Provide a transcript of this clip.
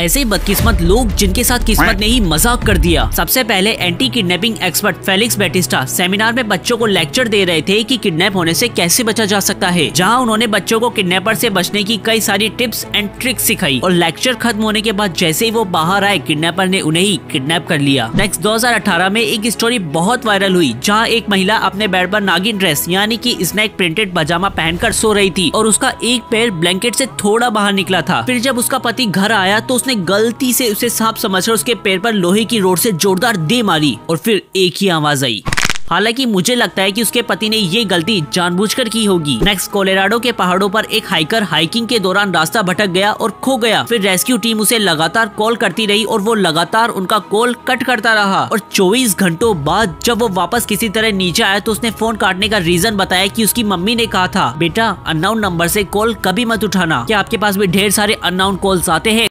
ऐसे ही बदकिस्मत लोग जिनके साथ किस्मत ने ही मजाक कर दिया। सबसे पहले anti kidnapping expert Felix Batista seminar में बच्चों को लेक्चर दे रहे थे कि किडनैप होने से कैसे बचा जा सकता है, जहां उन्होंने बच्चों को किडनैपर से बचने की कई सारी टिप्स एंड ट्रिक्स सिखाई। और लेक्चर खत्म होने के बाद जैसे ही वो बाहर आए, किडनैपर ने उन्हें ही किडनैप कर लिया। नेक्स्ट 2018 में एक स्टोरी बहुत वायरल हुई, जहाँ एक महिला अपने बेड पर नागिन ड्रेस यानी कि स्नैक प्रिंटेड पजामा पहनकर सो रही थी और उसका एक पैर ब्लैंकेट से थोड़ा बाहर निकला था। फिर जब उसका पति घर आया तो उसने गलती से उसे सांप समझकर उसके पैर पर लोहे की रोड से जोरदार दे मारी और फिर एक ही आवाज आई। हालांकि मुझे लगता है कि उसके पति ने ये गलती जानबूझकर की होगी। नेक्स्ट, कोलोराडो के पहाड़ों पर एक हाइकर हाइकिंग के दौरान रास्ता भटक गया और खो गया। फिर रेस्क्यू टीम उसे लगातार कॉल करती रही और वो लगातार उनका कॉल कट करता रहा। और 24 घंटों बाद जब वो वापस किसी तरह नीचे आया तो उसने फोन काटने का रीजन बताया कि उसकी मम्मी ने कहा था, बेटा अननोन नंबर से कॉल कभी मत उठाना। क्या आपके पास भी ढेर सारे अननोन कॉल्स आते हैं?